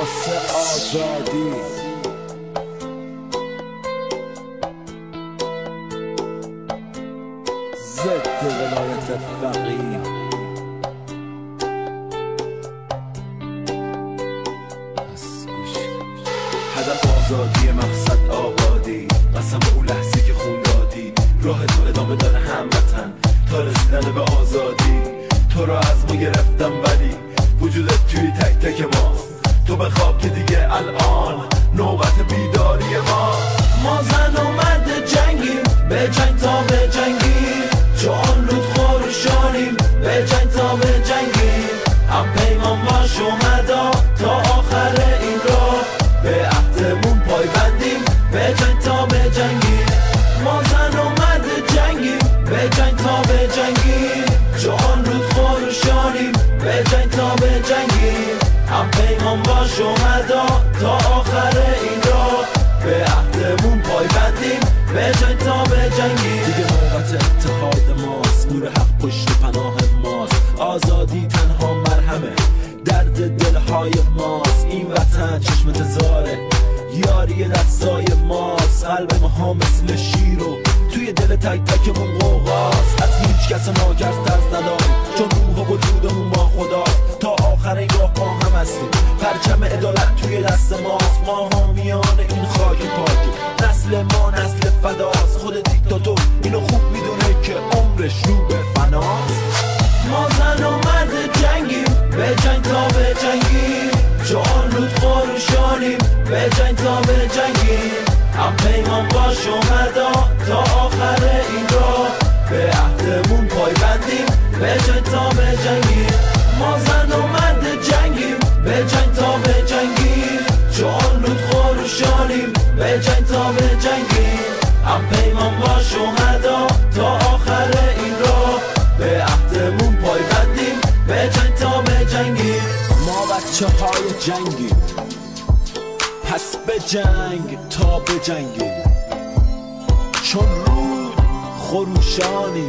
واسه آزادی. ضد ولایت فقیه. هدف آزادی، مقصد آبادی، قسم به اون لحظه که خون دادی. راه تو ادامه داره هموطن تا رسیدن به آزادی. تو را از ما گرفتم ولی وجودت توی تک تک ماست. تو بخواب که دیگه الان نوبت بیداری ماست. ما زن و مرد جنگیم، به جنگ تا به جنگیم. جان رود خورشانیم، به جنگ تا به جنگیم. هم پیمان با شهدا تا آخر این راه. به عهدمون پایبندیم، به جنگ تا به جنگیم. ما زن و مرد جنگیم، به جنگ تا به جنگیم. جان رود خورشانیم، به جنگ تا به جنگیم. هم پیمان با شهدا تا آخر این راه. به عهدمون پایبندیم، به جنگ تا به جنگیم. دیگه نوبت اتحاد ماست، نور حق پشت پناه ماست. آزادی تنها مرهمه، درد دلهای ماست. این وطن چشم انتظاره، یاری دستای ماست. قلب ما مثل شیر و توی دل تک تکمون قوقاست. از هیچ کس ناکس ترس نداریم، چون روح و وجودمون با خداست. تا آخر این راه ما هم هستیم، پرچم عدالت توی دست ماست. ما حامیان این خاک پاکی، نسل ما نسل فداست. خود دیکتاتور اینو خوب میدونه که عمرش رو به فناست. ما زن و مرد جنگیم، به جنگ تا به جنگیم. جان رود خورشانیم، به جنگ تا به جنگیم. هم پیمان با شهدا تا آخر این راه. به عهدمون پایبندیم، به جنگ تا به جنگیم. ما زن و مرد جنگیم، به جنگ تا به جنگیم. جان رود خورشانیم، به جنگ تا به جنگیم. هم پیمان با شهدا تا آخر این راه. به عهدمون پایبندیم، به جنگ تا به جنگیم. ما بچه های جنگیم، پس به جنگ تا به جنگیم. چون رود خروشانیم،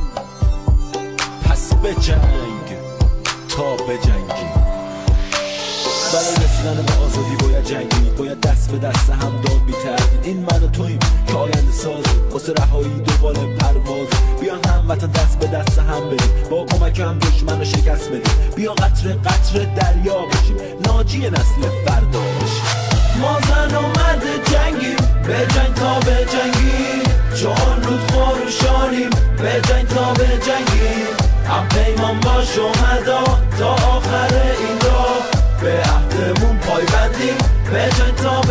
پس به جنگ تا به جنگیم. برای رسیدن به آزادی باید جنگید، باید دست به دست هم داد بی تردید. این من و توییم که آینده سازیم، واسه رهایی دوباره پرواز. بیان هموطن دست به دست هم بریم، با کمک هم دشمن رو شکست بدیم. بیا قطره قطره دریا بشیم، ناجی نسل فردا بشیم. ما زن و مرد جنگیم، به جنگ تا به جنگیم. جان رود خورشانیم، به جنگ تا به جنگیم. هم پیمان با شهدا تا آخر این راه. به عهدمون پایبندیم، به جنگ تا